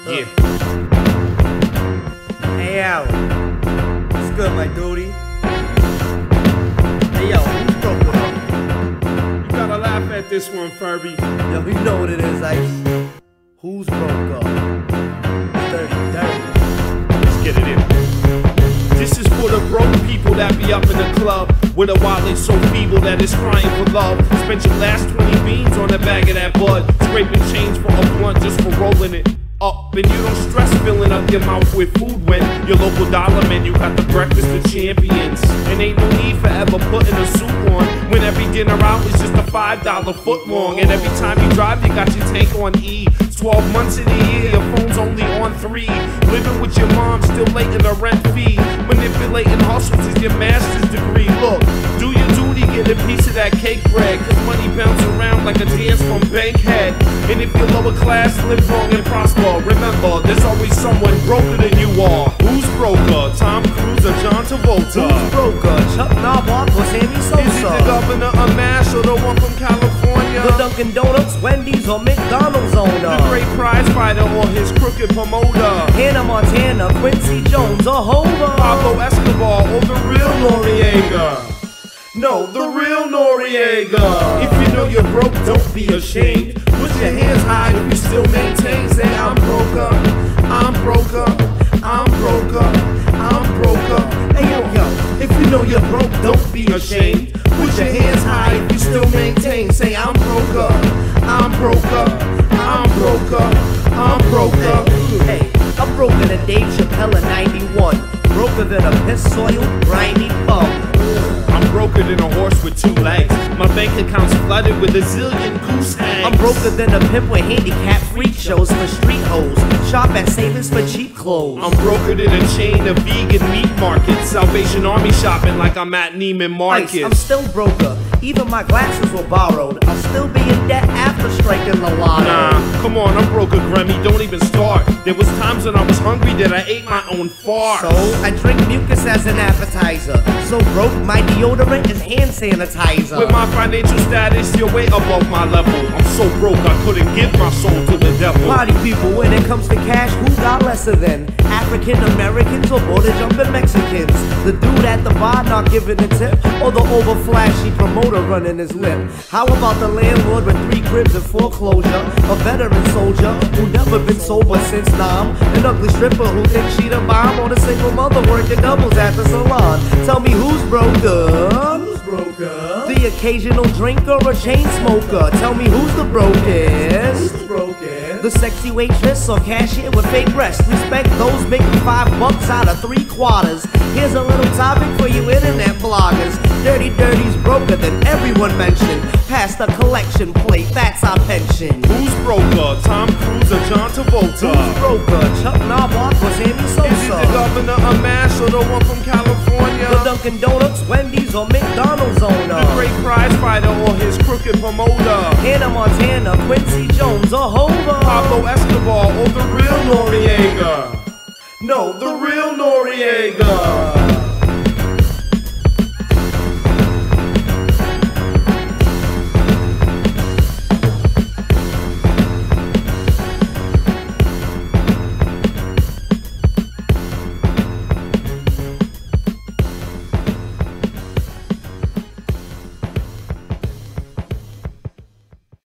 Yeah. Hey, Alan. What's good, my duty? Hey, yo, who's broke it up? You gotta laugh at this one, Furby. Yo, you know what it is, Ice. Who's broke up? Dirty, dirty. Let's get it in. This is for the broke people that be up in the club with a wallet so feeble that it's crying for love. Spent your last 20 beans on a bag of that bud, scraping change for a blunt just for rolling it up. And you don't stress filling up your mouth with food when your local dollar menu got the breakfast of champions. And ain't no need for ever putting a suit on when every dinner out is just a $5 foot long. And every time you drive, you got your tank on E. 12 months in a year, your phone's only on 3. Living with your mom, still late in the rent fee. Manipulating hustles is your master's degree. Look, do your duty, get a piece of that cake bread, cause money bounce around like a dance from Bankhead. And if you're lower class, live long and prosper. Remember, there's always someone broker than you are. Who's broker? Tom Cruise or John Travolta? Who's broker? Chuck Norris or Sammy Sosa? Is it the governor of MASH or the one from California? The Dunkin' Donuts, Wendy's, or McDonald's owner? The great prize fighter or his crooked promoter? Hannah Montana, Quincy Jones, or Hova? Pablo Escobar or the real Noriega? No, the real Noriega. If you know you're broke, don't be ashamed. Put your hands high if you still maintain. Say I'm broker, I'm broker, I'm broker, I'm broker. Hey yo, if you know you're broke, don't be ashamed. Put your hands high if you still maintain. Say I'm broker, I'm broker, I'm broker, I'm broker. Hey, I'm broker than Dave Chappelle in 91. Broker than a piss-soiled, grimy bum. I'm broker than a horse with 2 legs. My bank account's flooded with a zillion goose eggs. I'm broker than a pimp with handicap freak shows for street hoes. Shop at Savers for cheap clothes. I'm brokered in a chain of vegan meat markets. Salvation Army shopping like I'm at Neiman Marcus. Ice, I'm still broker. Even my glasses were borrowed. I'll still be in debt after striking the lotto. Nah, come on, I'm broker, Grammy, don't even start. There was times when I was hungry that I ate my own fart. So, I drink mucus as an appetizer. So broke, my deodorant is hand sanitizer. With my financial status, you're way above my level. I'm so broke, I couldn't give my soul to the devil. Party people, when it comes to cash, who got lesser than? African Americans or border jumping Mexicans? The dude at the bar not giving a tip, or the over flashy promoter running his lip? How about the landlord with 3 cribs in foreclosure? A veteran soldier who never been sober since Nam? An ugly stripper who thinks she the bomb? Or the single mother working doubles at the salon? Tell me who's broker? Who's broker? The occasional drinker or chain smoker? Tell me who's the brokest? Who's the brokest? The sexy waitress or cashier with fake breasts? Respect those making $5 out of 3/4. Here's a little topic for you internet bloggers. Dirty Dirty's broker than everyone mentioned. Past the collection plate, that's our pension. Who's broker? Tom Cruise or John Travolta? Who's broker? Chuck Norris or Sammy Sosa? Is it the governor of MASH or the one from California? The Dunkin' Donuts, Wendy's, or McDonald's owner? The great prize fighter or his crooked promoter? Hannah Montana, Quincy Jones, or Hova? Pablo Escobar or the real Noriega? No, the real Noriega.